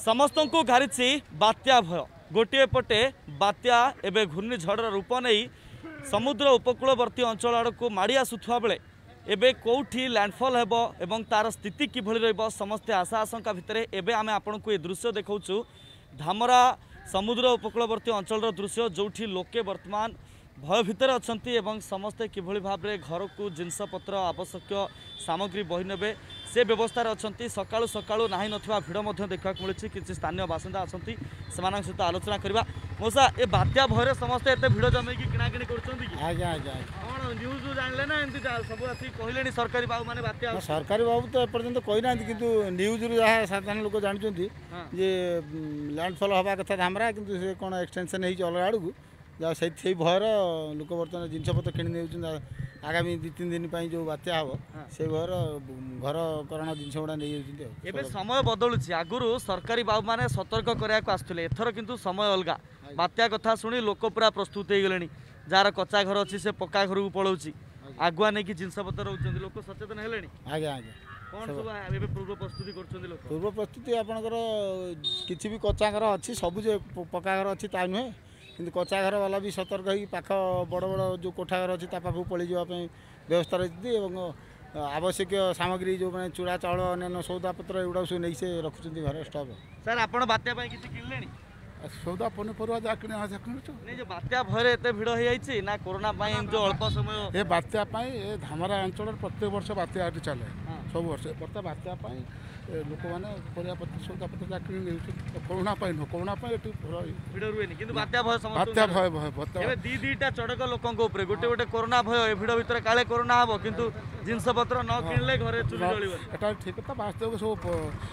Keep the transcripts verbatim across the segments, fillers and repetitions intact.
समस्त को घारिछि बात्या भय। गोटे पटे बात्या एवं घूर्णिझड़र रूप नहीं समुद्र उपकूलवर्ती अंचल आड़ को माड़ी आसुवा बेले एबे कौटी लैंडफॉल हेबो एवं तार स्थिति किभଳି रहइबो समस्ते आशा आशंका भितरे एबे आमे आपनकु ए दृश्य देखाउछु धामरा समुद्र उपकूलवर्ती अंचल दृश्य जोठी लोके वर्तमान भय भितर अछंती एवं समस्ते किभଳି भाबरे घर को जिनसपत्र आवश्यक सामग्री बही नेबे से व्यवस्था अछंती। सकाळु सकाळु नाही नथिबा भिड़ मध्ये देखा मिलुछि किछि स्थानीय बासिंदा अछंती सेमानक सहित आलोचना करबा। मोसा ए बात्या भयरे समस्ते एते भिड़ जमे कि किना किनी करछंती कि आज्ञा आज्ञा कोन न्यूज जानले ना एंती सब आसी कहिलेनी सरकारी बाबू माने बात्या सरकारी बाबू तो एपर्यंत कहि ना किंतु न्यूज रु जहा साधारण लोक जानछंती जे लैंडफॉल हवा कथा धामरा किंतु से कोन एक्सटेंशन हेइ अलग आडू जा से भयर लोक बर्तमान जिनपतर किणी ने आगामी दु तीन दिन पर जो बात्या हम से भयर घर करण जिन गुड़ा नहीं समय बदलुची आगुरी सरकारी बाबू मैंने सतर्क करने आसुले एथर किंतु समय अलग बात्या कथा शुणी लोक पूरा प्रस्तुत हो गले जार कच्चा घर अच्छी से पक्का घर को पलाऊँ आगुआ नहीं कि जिनपतर रोच लोक सचेतन है आज्ञा आज्ञा कौन सब पूर्व प्रस्तुति कर पूर्व प्रस्तुति आपंकर किसी भी कच्चा घर अच्छी सब पक्का घर अच्छी ता नुहे कि कच्चा घर वाला भी सतर्क हो पाख बड़ बड़ जो कोठा घर अच्छी पाखक पलि जावाई व्यवस्था रही आवश्यक सामग्री जो मैंने चूड़ा चाउल अन्य सौदा पत्र एगुड़ा सब नहीं से रखुच्च घर स्टॉक। सर आप बात्या किसी किणले सौदा पनीपरिया जहाँ कि नहीं जो बात्या भय एत भिड़ हो जाए ना कोरोना जो अल्प समय ये बात्या ए धामरा अंचल प्रत्येक वर्ष बात्या चले सब वर्ष बर्ता बात्या लोक मैंने परियापत्र सौदा पत्र जहाँ कि कोरोना कोरोना भिड़ रुए कि बात्या भय बात्या भय भय दी दीटा चढ़क लोक गोटे गोटे कोरोना भय भिड़ भितर काले कोरोना हम किंतु जिनस पत्र न किणले घरे चुली जलिबो ठीक कथा वास्तव सब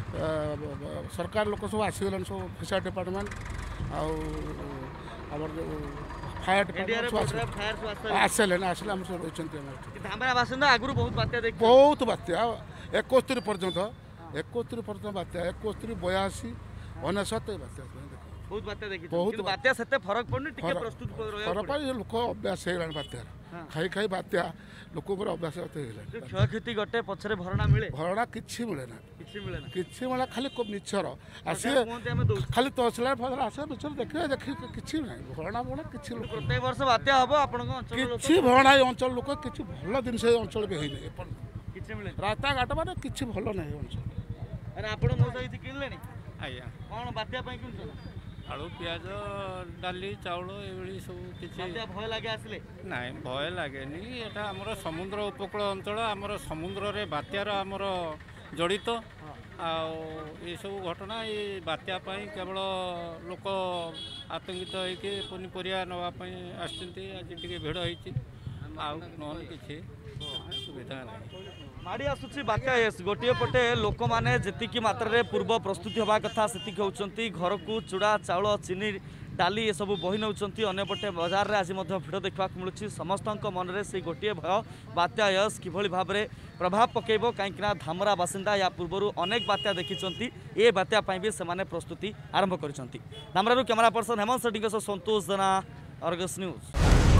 सरकार लोक सब आसीगले सब फिशर डिपार्टमेंट आमर जो फायर आसले आसले आम सब रही धामरा बासिंदा आगुरी बहुत बात्या देख बहुत बात्या एकस्तरी पर्यंत एकस्तरी पर्यंत बात्या एकस्तरी बयासी अनेशत बात्या बहुत बात्या देखी बहुत बात्या सेते फरक पड़नी टिके प्रस्तुत फरक पड़ लोक अभ्यास हो बात्या खाई खाई बात्या लोक अभ्यास क्षय क्षति गटे पछरे भरणा मिले भरणा किछि मिले ना किछि मिले ना किछि मिले खाली मिछर आसी खाली तहसीलदार फसल आसे मिछर देखिए देखि किछि नाही भरणा भरणा किछि प्रत्येक वर्ष बात्या हबो आपन अंचल किछि भरणा अंचल लोक किछि भल दिन से अंचल भी हेइ नै किछि मिले रास्ता घाट माने किछि भल नै अंचल। अरे आपण मोसा किछि किनलेनी आज्ञा कोन बात्या पई किनछन आलू पियाज डाली चाउल ये सब किसी भय लगे आसले ना भय लगे एटा आमर समुद्र उपकूल अंचल आमर समुद्र रे बात्यार आमर जड़ित ये सब घटना ये बात्या केवल लोक आतंकित होइके पनीपरिया नापी आज टे भिड़ होती कि सुविधा नहीं माड़ी आसुची बात्या यस गोटे पटे लोक मैंने जी मात्रा पूर्व प्रस्तुति हवा कथा से होती घर को चूड़ा चाउल चीनी डाली ये सब बही नौ अंपटे बजार में आज भिड़ देखा मिलूँ समस्त मन में से गोटे भय बात्या यस किभली भाव में प्रभाव पकेब कहीं धामरा बासिंदा या पूर्व अनेक बात्या देखी ये बात्या भी से प्रस्तुति आरंभ कर धामरारू camera person Hemant Sethi Santosh Jena Argus news.